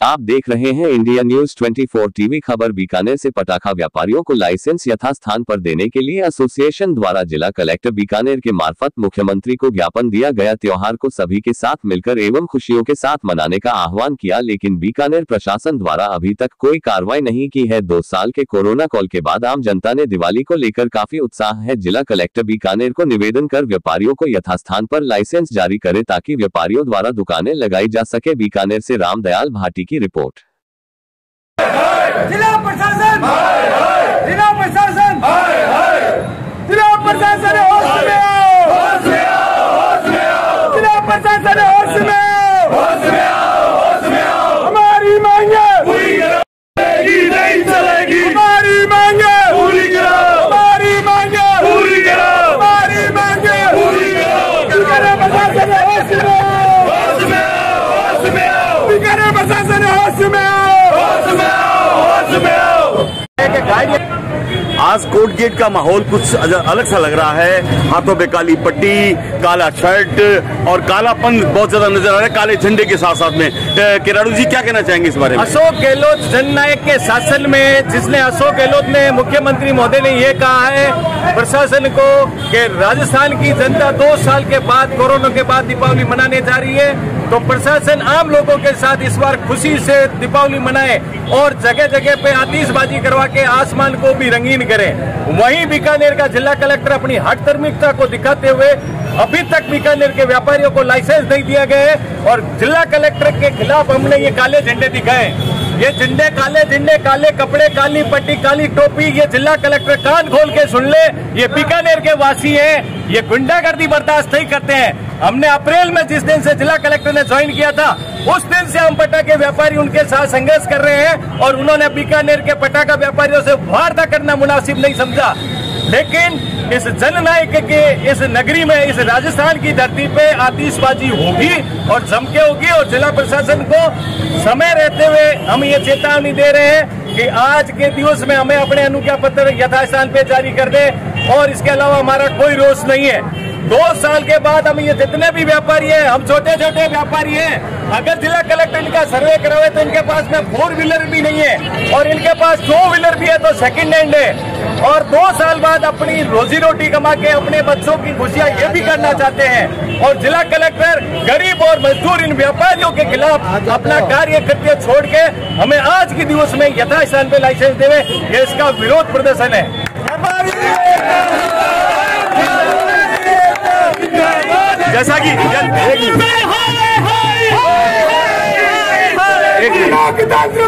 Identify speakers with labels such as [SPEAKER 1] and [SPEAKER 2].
[SPEAKER 1] आप देख रहे हैं इंडिया न्यूज 24 टीवी। खबर बीकानेर से पटाखा व्यापारियों को लाइसेंस यथास्थान पर देने के लिए एसोसिएशन द्वारा जिला कलेक्टर बीकानेर के मार्फत मुख्यमंत्री को ज्ञापन दिया गया। त्योहार को सभी के साथ मिलकर एवं खुशियों के साथ मनाने का आह्वान किया, लेकिन बीकानेर प्रशासन द्वारा अभी तक कोई कार्रवाई नहीं की है। 2 साल के कोरोना काल के बाद आम जनता ने दिवाली को लेकर काफी उत्साह है। जिला कलेक्टर बीकानेर को निवेदन कर व्यापारियों को यथास्थान पर लाइसेंस जारी करे ताकि व्यापारियों द्वारा दुकानें लगाई जा सके। बीकानेर से रामदयाल भाटी की रिपोर्ट।
[SPEAKER 2] जिला प्रशासन, जिला प्रशासन, जिला प्रशासन होश में आओ, होश में आओ, होश में आओ, जिला प्रशासन होश में आओ, होश में आओ, होश में आओ। हमारी मांगे पूरी करेगी, नहीं चलेगी। हमारी मांगे पूरी करो, हमारी मांगे पूरी करो, हमारी मांगे पूरी करो। जिला प्रशासन होश में आओ, होश में आओ, होश में आओ, जिला प्रशासन होश में आओ।
[SPEAKER 3] आज कोर्ट गेट का माहौल कुछ अलग सा लग रहा है। हाथों पे काली पट्टी, काला शर्ट और कालापन बहुत ज्यादा नजर आ रहा है काले झंडे के साथ साथ में। किराड़ू जी क्या कहना चाहेंगे इस बारे में?
[SPEAKER 4] अशोक गहलोत जननायक के शासन में, जिसने अशोक गहलोत ने, मुख्यमंत्री महोदय ने यह कहा है प्रशासन को कि राजस्थान की जनता 2 साल के बाद, कोरोना के बाद दीपावली मनाने जा रही है, तो प्रशासन आम लोगों के साथ इस बार खुशी से दीपावली मनाए और जगह जगह पे आतिशबाजी करवा के आसमान को भी रंगीन करे। वहीं बीकानेर का जिला कलेक्टर अपनी हठधर्मिकता को दिखाते हुए अभी तक बीकानेर के व्यापारियों को लाइसेंस नहीं दिया गया है और जिला कलेक्टर के खिलाफ हमने ये काले झंडे दिखाए। ये झंडे, काले कपड़े, काली पट्टी, काली टोपी, ये जिला कलेक्टर कान खोल के सुन ले, ये बीकानेर के वासी हैं, ये गुंडागर्दी बर्दाश्त नहीं करते हैं। हमने अप्रैल में जिस दिन से जिला कलेक्टर ने ज्वाइन किया था, उस दिन से हम पटाखे व्यापारी उनके साथ संघर्ष कर रहे हैं और उन्होंने बीकानेर के पटाखा व्यापारियों से वार्ता करना मुनासिब नहीं समझा। लेकिन इस जननायक के इस नगरी में, इस राजस्थान की धरती पे आतिशबाजी होगी और जमके होगी और जिला प्रशासन को समय रहते हुए हम ये चेतावनी दे रहे हैं कि आज के दिवस में हमें अपने अनुज्ञा पत्र यथास्थान पे जारी कर दे और इसके अलावा हमारा कोई रोष नहीं है। 2 साल के बाद हम ये जितने भी व्यापारी हैं, हम छोटे छोटे व्यापारी हैं, अगर जिला कलेक्टर इनका सर्वे करावे तो इनके पास में 4 व्हीलर भी नहीं है और इनके पास 2 व्हीलर भी है तो सेकंड हैंड है और 2 साल बाद अपनी रोजी रोटी कमा के अपने बच्चों की खुशियां ये भी करना चाहते हैं और जिला कलेक्टर गरीब और मजदूर इन व्यापारियों के खिलाफ अपना कार्य कृत्य छोड़ के हमें आज के दिवस में यथास्थान पे लाइसेंस देवे, ये इसका विरोध प्रदर्शन है।
[SPEAKER 3] जैसा कि
[SPEAKER 2] लोकतंत्र